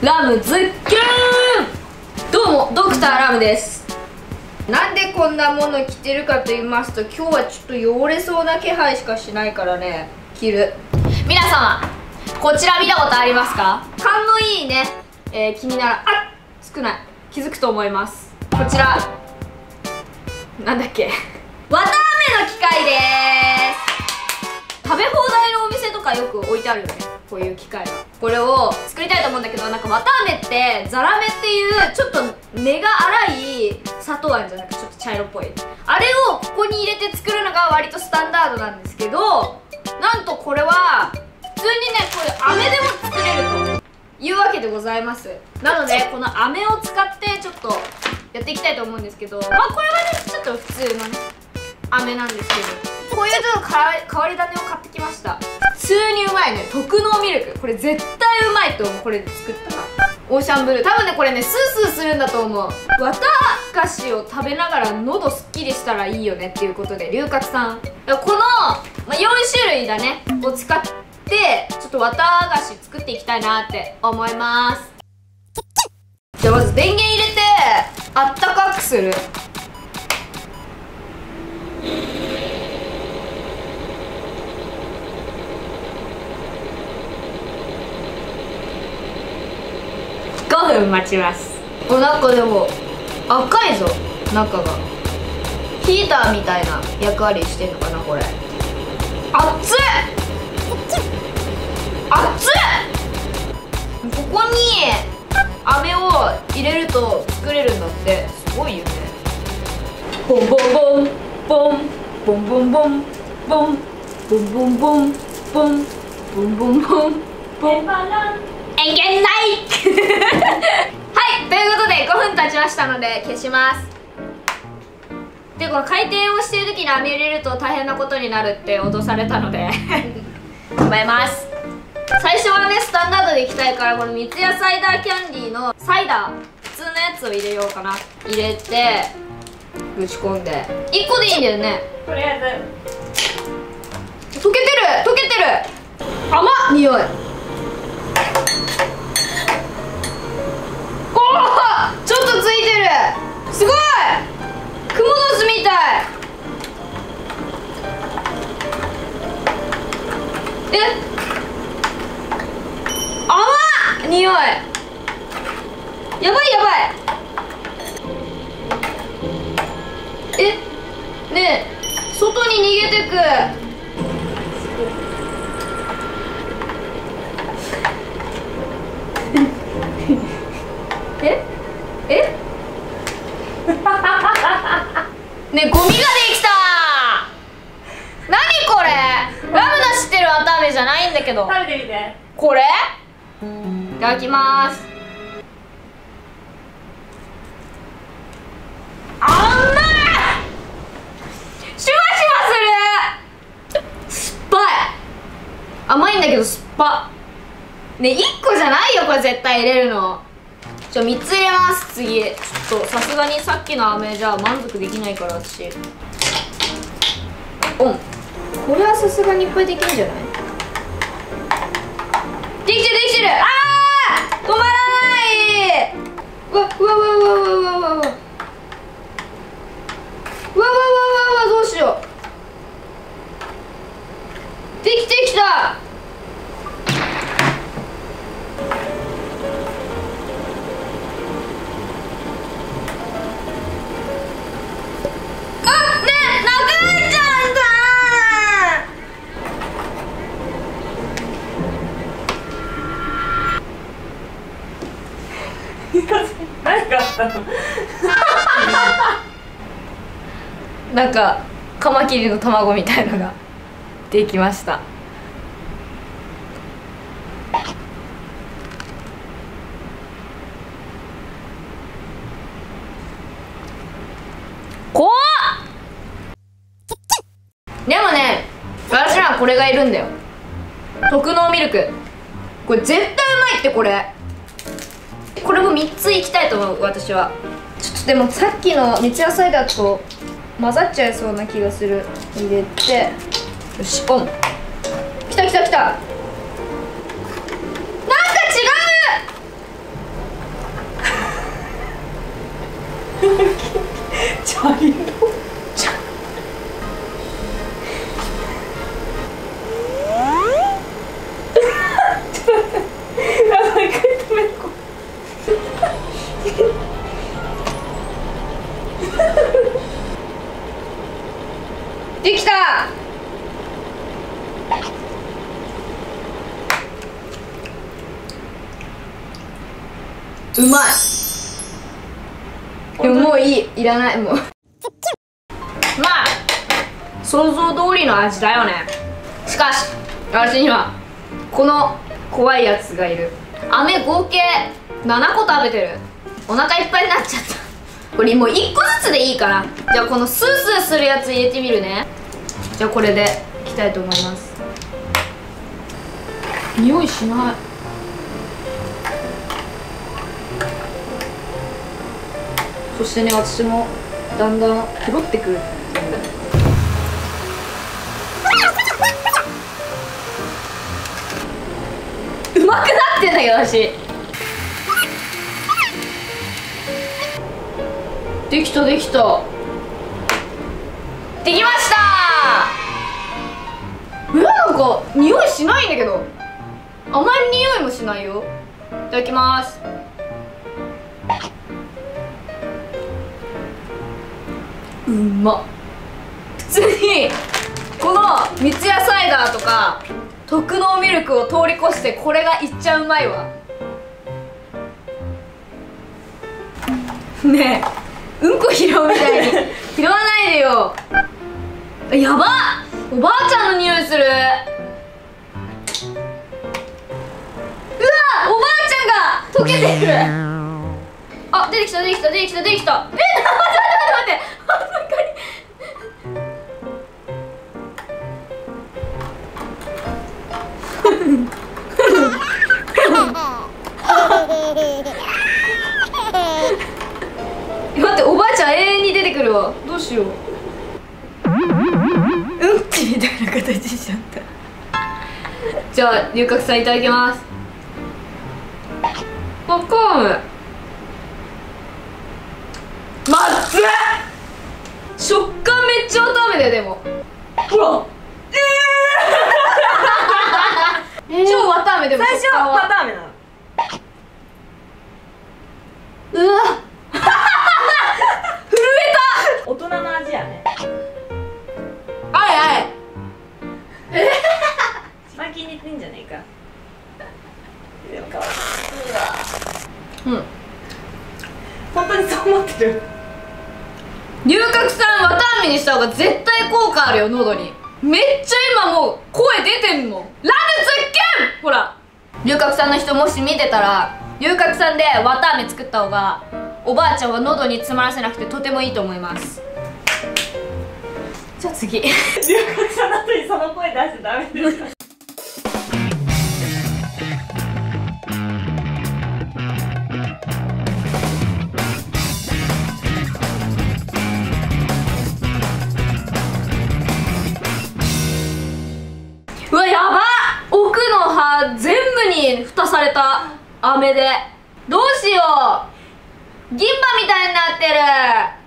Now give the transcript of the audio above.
ラムズッキューン。どうもドクターラムです。なんでこんなもの着てるかと言いますと、今日はちょっと汚れそうな気配しかしないからね、着る。皆様こちら見たことありますか？勘のいいね、君なら少ない気づくと思います。こちらなんだっけ、わたあめの機械でーす。食べ放題のお店とかよく置いてあるよね、こういう機械が。これを作りたいと思うんだけど、なんかわたあめってザラメっていうちょっと根が粗い砂糖あるじゃなくて、ちょっと茶色っぽいあれをここに入れて作るのが割とスタンダードなんですけど、なんとこれは普通にね、これ飴でも作れるというわけでございます。なのでこの飴を使ってちょっとやっていきたいと思うんですけど、まあこれはねちょっと普通のね飴なんですけど、こういうちょっと変わり種を買ってきました。普通にうまいね、特濃ミルク。これ絶対うまいと思う。これで作ったらオーシャンブルー、多分ねこれねスースーするんだと思う。わた菓子を食べながら喉すっきりしたらいいよねっていうことで、龍角散この、4種類だねを使ってちょっとわた菓子作っていきたいなって思います。じゃあまず電源入れてあったかくする。5分待ちます。お、なんかでも赤いぞ、中がヒーターみたいな役割してんのかなこれ。熱っ熱っ。ここに飴を入れると作れるんだって。すごいよね。ボンボンボンボンボンボンボンボンボンボンボンボンボンボンボンボンボンえげんないはい、ということで5分経ちましたので消します。で、この回転をしている時に飴入れると大変なことになるって脅されたので頑張ります。最初はねスタンダードでいきたいから、この三ツ矢サイダーキャンディーのサイダー普通のやつを入れようかな。入れてぶち込んで1個でいいんだよね。 とりあえず溶けてる溶けてる。甘っ匂い。ちょっとついてる。すごいクモの巣みたい。甘っ匂い。やばいやばい。ねえ、外に逃げてく。ねえ、ゴミができた。何これ。ラムの知ってるわたあめじゃないんだけど。 食べてみて。 これいただきます。あんまい。シュワシュワする。酸っぱい。甘いんだけど酸っぱ。ねえ、1個じゃないよこれ絶対入れるの。じゃあ3つ入れます。次ちょっとさすがにさっきの飴じゃ満足できないから私これはさすがにいっぱいできるんじゃない？できてるできてる。止まらない。うわうわうわうわうわうわうわうわうわうわどうしよう。できてきた。 何があったのなんかカマキリの卵みたいのができました。怖っ。でもね、私らはこれがいるんだよ。特濃ミルク。これ絶対うまいって。これも3ついきたいと思う私は。ちょっとでもさっきの三ツ矢サイダーと混ざっちゃいそうな気がする。入れて、よし、オン。きたきたきた。なんか違う。 できた。うまい。でももういい、いらない。もうまあ想像通りの味だよね。しかし私にはこの怖いやつがいる。飴合計7個食べてる。お腹いっぱいになっちゃった。これもう1個ずつでいいから。じゃあこのスースーするやつ入れてみるね。じゃあこれでいきたいと思います。匂いしない。そしてね、私もだんだん拾ってくる。うまくなってんだけど私。できたできた。できましたー。なんか匂いしないんだけど。甘い匂いもしないよ。いただきます。うまっ。普通にこの三ツ矢サイダーとか特濃ミルクを通り越してこれがいっちゃうまいわ。ねえ、うんこ拾うみたいに拾わないでよ。やばっ、おばあちゃんの匂いする。うわ、おばあちゃんが溶けてる。あ、出てきた出てきた出てきた出てきた。待って待って待って。待って、おばあちゃん永遠に出てくるわ。どうしよう。うんちみたいな形しちゃった。じゃあ龍角さんいただきます。わかんない。まずっ、食感めっちゃわたあめだよ。でもほら、超わたあめ。でも最初はわたあめなの。 うわ震えた。 大人の味やね。 あいあい。 一番気に入ってんじゃねえか。でもかわいい。 うん、 本当にそう思ってる。 龍角散わたあめにした方が絶対効果あるよ、喉に。めっちゃ今もう声出てんもん。ラムズッキュン。ほら、龍角散の人もし見てたら、龍角散でわたあめ作った方がおばあちゃんは喉に詰まらせなくてとてもいいと思います。じゃあ次。 龍角散の後にその声出してダメですか。 うわ、やばっ。奥の歯全部に蓋された飴で。どうしよう、銀歯みたいになってる。